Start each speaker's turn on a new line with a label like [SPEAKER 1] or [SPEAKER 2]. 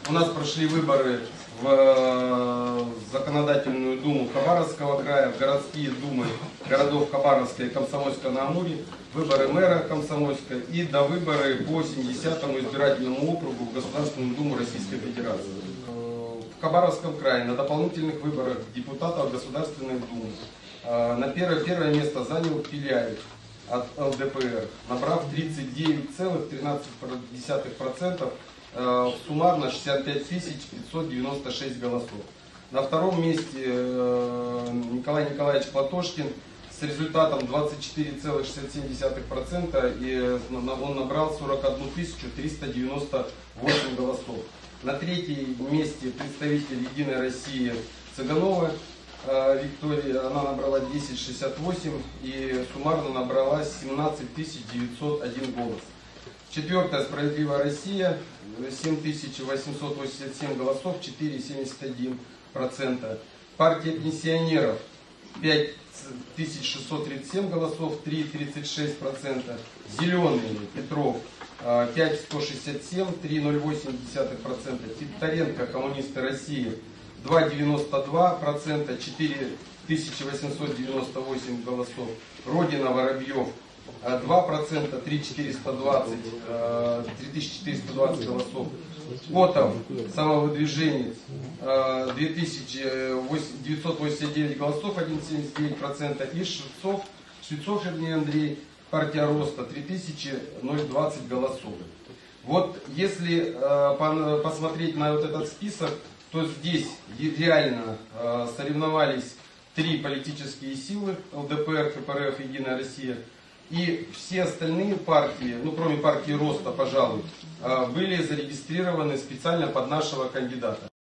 [SPEAKER 1] У нас прошли выборы в Законодательную думу Хабаровского края, в городские думы городов Хабаровска и Комсомольска-на-Амуре, выборы мэра Комсомольска и до выборы по 70-му избирательному округу в Государственную думу Российской Федерации. В Хабаровском крае на дополнительных выборах депутатов Государственной думы на первое место занял Пиляев от ЛДПР, набрав 39,13%, суммарно 65 596 голосов. На втором месте Николай Николаевич Платошкин с результатом 24,67%, и он набрал 41 398 голосов. На третьем месте представитель Единой России Цыганова Виктория, она набрала 10,68 и суммарно набрала 17 901 голос. Четвертая Справедливая Россия, 7887 голосов, 4,71%. Партия пенсионеров, 5637 голосов, 3,36%. Зеленые Петров, 5167, 3,08%. Титаренко, Коммунисты России, 2,92%, 4898 голосов. Родина Воробьев, 2%, 3420 голосов. Котов, самовыдвиженец, 2989 голосов, 1,79%. И Швецов Андрей, партия Роста, 3020 голосов. Вот если посмотреть на вот этот список, то здесь реально соревновались три политические силы: ЛДПР, КПРФ, Единая Россия. И все остальные партии, ну кроме партии Роста, пожалуй, были зарегистрированы специально под нашего кандидата.